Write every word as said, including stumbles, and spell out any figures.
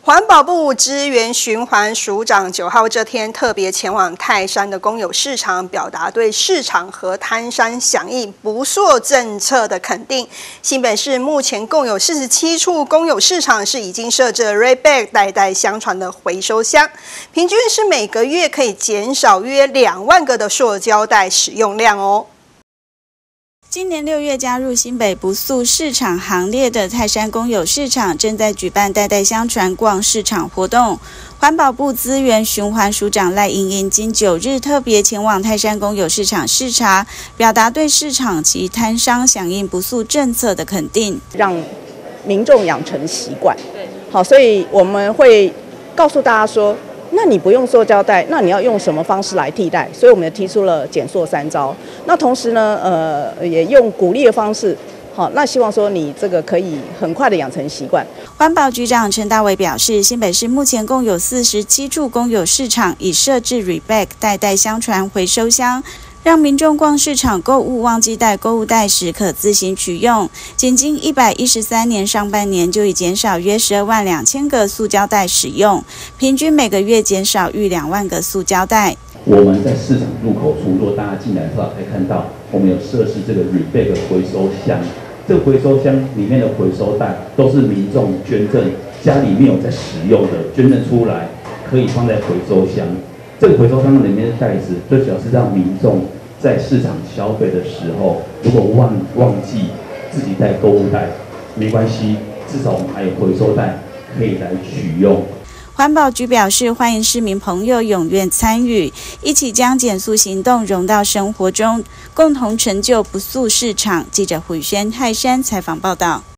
环保部资源循环署长九号这天特别前往泰山的公有市场，表达对市场和泰山响应不塑政策的肯定。新北市目前共有四十七处公有市场是已经设置了 Rebag 代代相传的回收箱，平均是每个月可以减少约两万个的塑胶袋使用量哦。 今年六月加入新北不塑市场行列的泰山公有市场正在举办代代相传逛市场活动。环保部资源循环署长赖莹莹今九日特别前往泰山公有市场视察，表达对市场及摊商响应不塑政策的肯定， 让民众养成习惯。好，所以我们会告诉大家说，那你不用塑胶袋，那你要用什么方式来替代？所以我们也提出了减塑三招。那同时呢，呃，也用鼓励的方式，好，那希望说你这个可以很快的养成习惯。 环保局长陈大伟表示，新北市目前共有四十七处公有市场已设置 Rebag 代代相传回收箱，让民众逛市场购物忘记带购物袋时可自行取用。仅经一百一十三年上半年就已减少约十二万两千个塑胶袋使用，平均每个月减少逾两万个塑胶袋。 我们在市场入口处，如果大家进来的话，可以看到我们有设置这个 Rebag 回收箱。这个回收箱里面的回收袋都是民众捐赠，家里面有在使用的，捐赠出来可以放在回收箱。这个回收箱里面的袋子，最主要是让民众在市场消费的时候，如果忘忘记自己带购物袋，没关系，至少我们还有回收袋可以来取用。 环保局表示，欢迎市民朋友踊跃参与，一起将减塑行动融到生活中，共同成就不塑市场。记者胡宇轩泰山采访报道。